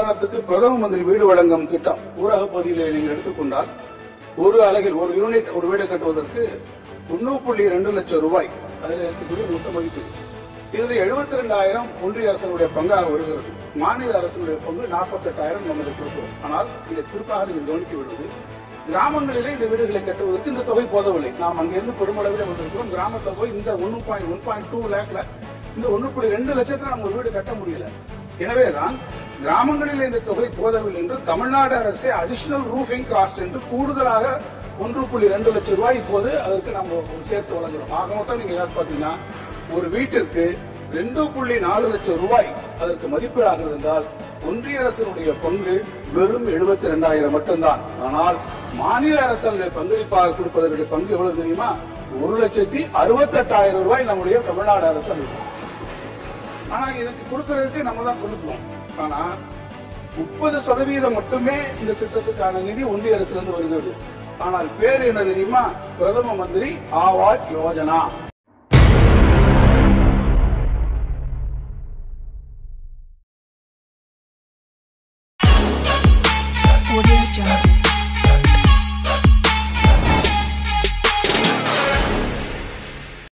உதாரணத்துக்கு பிரதம மந்திரி வீடு வழங்கும் திட்டம் ஊரக பகுதியில் நீங்கள் எடுத்துக்கொண்டால் ஒரு அலகில் ஒரு யூனிட் ஒரு வீடு கட்டுவதற்கு 1.2 லட்சம் ரூபாய் அதில் இருக்கக்கூடிய மொத்த மதிப்பு. இதுல 72,000 ஒன்றிய அரசுடைய பங்காக வருகிறது. மாநில அரசுடைய பங்கு 48,000 நமக்கு கொடுக்கிறோம். ஆனால் இதை குறிப்பாக நீங்கள் கவனிக்க விடுவது, கிராமங்களிலே இந்த வீடுகளை கட்டுவதற்கு இந்த தொகை போதவில்லை. நாம் அங்கிருந்து பெருமளவில் வந்திருக்கிறோம். கிராமத்தில் போய் இந்த 1.2 லேக்ல இந்த 1.2 லட்சத்துல நம்ம ஒரு வீடு கட்ட முடியல. எனவேதான் கிராமங்களில் இந்த தொகை போதவில்லை என்று தமிழ்நாடு அரசே அடிஷனல் ரூஃபிங் காஸ்ட் என்று கூடுதலாக 1.2 லட்சம் ரூபாய் இப்போது அதற்கு நம்ம சேர்த்து வழங்குறோம். ஆக மொத்தம் நீங்க பாத்தீங்கன்னா ஒரு வீட்டிற்கு 2.4 லட்சம் ரூபாய் அதற்கு மதிப்பீடாக இருந்தால் ஒன்றிய அரசினுடைய பங்கு வெறும் 72,000 மட்டும்தான். ஆனால் மாநில அரசு பங்களிப்பாக கொடுப்பதற்கு பங்கு எவ்வளவு தெரியுமா? 1,68,000 ரூபாய் நம்முடைய தமிழ்நாடு அரசு. ஆனா இதுக்கு கொடுக்கறதுக்கு நம்ம தான் கொடுக்கிறோம். ஆனா 30% மட்டுமே இந்த திட்டத்துக்கான நிதி ஒன்றிய அரசுல இருந்து வருகிறது. ஆனால் பேர் என்ன தெரியுமா? பிரதம மந்திரி ஆவாஸ் யோஜனா.